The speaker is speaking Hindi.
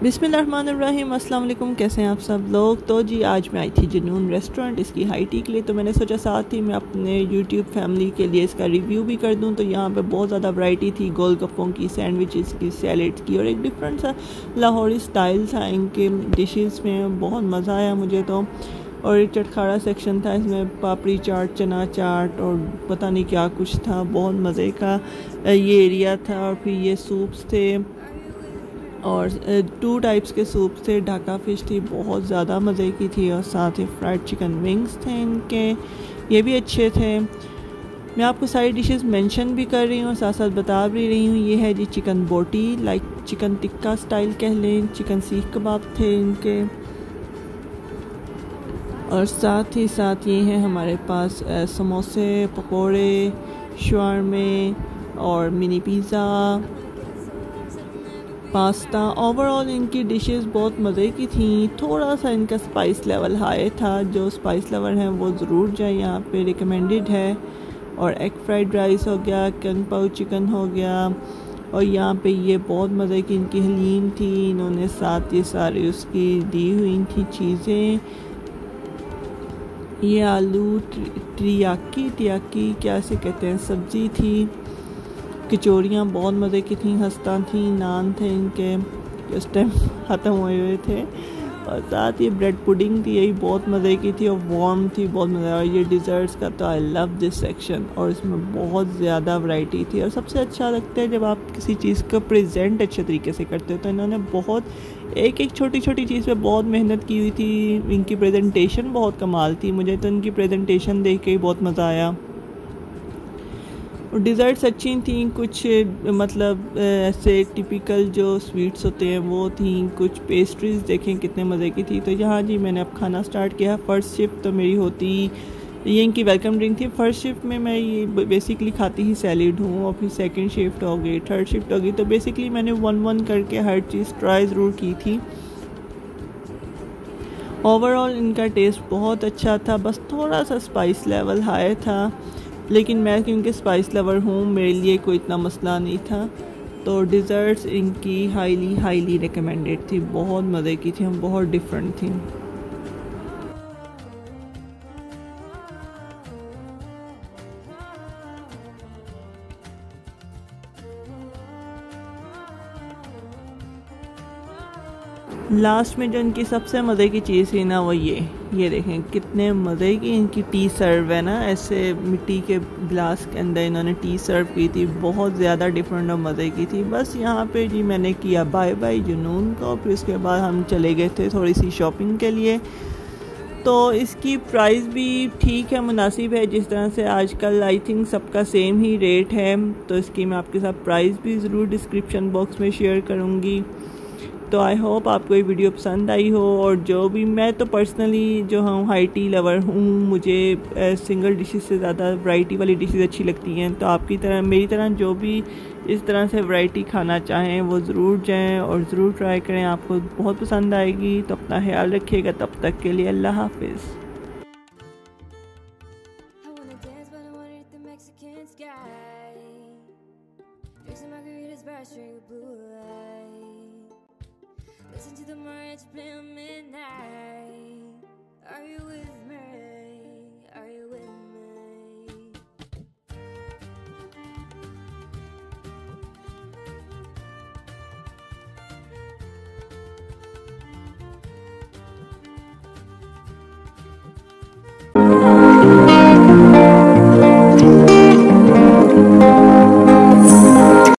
बिस्मिल्लाहिर्रहमानिर्रहीम, अस्सलाम वालेकुम। कैसे हैं आप सब लोग। तो जी आज मैं आई थी जुनून रेस्टोरेंट इसकी हाई टी के लिए, तो मैंने सोचा साथ ही मैं अपने यूट्यूब फैमिली के लिए इसका रिव्यू भी कर दूं। तो यहाँ पे बहुत ज़्यादा वैरायटी थी, गोलगप्पों की, सैंडविचेस की, सैलेड्स की, और एक डिफरेंट सा लाहौरी स्टाइल था इनके डिशेस में। बहुत मज़ा आया मुझे तो। और एक चटखारा सेक्शन था, इसमें पापड़ी चाट, चना चाट और पता नहीं क्या कुछ था। बहुत मज़े का ये एरिया था। और फिर ये सूप्स थे और 2 टाइप्स के सूप थे। ढाका फ़िश थी, बहुत ज़्यादा मज़े की थी, और साथ ही फ्राइड चिकन विंग्स थे इनके, ये भी अच्छे थे। मैं आपको सारी डिशेस मेंशन भी कर रही हूँ और साथ साथ बता भी रही हूँ। ये है जी चिकन बोटी, लाइक चिकन टिक्का स्टाइल कह लें। चिकन सीख कबाब थे इनके, और साथ ही साथ ये हैं हमारे पास समोसे, पकोड़े, शवारमे और मिनी पिज़्ज़ा, पास्ता। ओवरऑल इनकी डिशेस बहुत मज़े की थी। थोड़ा सा इनका स्पाइस लेवल हाई था। जो स्पाइस लेवल हैं वो ज़रूर जाए, यहाँ पे रिकमेंडेड है। और एग फ्राइड राइस हो गया, कंग पाओ चिकन हो गया, और यहाँ पे ये बहुत मज़े की इनकी हलीम थी। इन्होंने साथ ये सारी उसकी दी हुई थी चीज़ें। ये आलू टियाकी क्या से कहते हैं, सब्ज़ी थी। कचौरियाँ बहुत मज़े की थी, हंसता थी। नान थे इनके, उस टाइम ख़त्म हुए थे। और साथ ही ब्रेड पुडिंग थी, यही बहुत मज़े की थी और वार्म थी, बहुत मज़ा। और ये डिज़र्ट्स का तो आई लव दिस सेक्शन, और इसमें बहुत ज़्यादा वैरायटी थी। और सबसे अच्छा लगता है जब आप किसी चीज़ को प्रेजेंट अच्छे तरीके से करते हो। तो इन्होंने बहुत एक एक छोटी छोटी चीज़ पे बहुत मेहनत की हुई थी। इनकी प्रेजेंटेशन बहुत कमाल थी। मुझे तो इनकी प्रेजेंटेशन देख के ही बहुत मज़ा आया। और डिज़र्ट्स अच्छी थी, कुछ मतलब ऐसे टिपिकल जो स्वीट्स होते हैं वो थी। कुछ पेस्ट्रीज़ देखें कितने मज़े की थी। तो यहाँ जी मैंने अब खाना स्टार्ट किया। फ़र्स्ट शिफ्ट तो मेरी होती, ये इनकी वेलकम ड्रिंक थी। फर्स्ट शिफ्ट में मैं ये बेसिकली खाती ही सैलेड हूँ, और फिर सेकंड शिफ्ट हो गई, थर्ड शिफ्ट हो गई। तो बेसिकली मैंने 1-1 करके हर चीज़ ट्राई ज़रूर की थी। ओवरऑल इनका टेस्ट बहुत अच्छा था, बस थोड़ा सा स्पाइस लेवल हाई था। लेकिन मैं क्योंकि स्पाइस लवर हूँ, मेरे लिए कोई इतना मसला नहीं था। तो डिज़र्ट्स इनकी हाईली रिकमेंडेड थी, बहुत मज़े की थी, बहुत डिफरेंट थी। लास्ट में जो इनकी सबसे मज़े की चीज़ थी ना, वो ये देखें कितने मज़े की इनकी टी सर्व है ना। ऐसे मिट्टी के गिलास के अंदर इन्होंने टी सर्व की थी, बहुत ज़्यादा डिफरेंट और मज़े की थी। बस यहाँ पे जी मैंने किया बाय बाय जुनून को। फिर उसके बाद हम चले गए थे थोड़ी सी शॉपिंग के लिए। तो इसकी प्राइस भी ठीक है, मुनासिब है। जिस तरह से आजकल आई थिंक सबका सेम ही रेट है। तो इसकी मैं आपके साथ प्राइस भी ज़रूर डिस्क्रिप्शन बॉक्स में शेयर करूँगी। तो आई होप आपको ये वीडियो पसंद आई हो। और जो भी, मैं तो पर्सनली जो हूँ हाई टी लवर हूँ, मुझे सिंगल डिशेस से ज़्यादा वैरायटी वाली डिशेस अच्छी लगती हैं। तो आपकी तरह, मेरी तरह जो भी इस तरह से वैरायटी खाना चाहें वो ज़रूर जाएं और ज़रूर ट्राई करें, आपको बहुत पसंद आएगी। तो अपना ख्याल रखिएगा, तब तक के लिए अल्लाह हाफिज़। Listen to the march play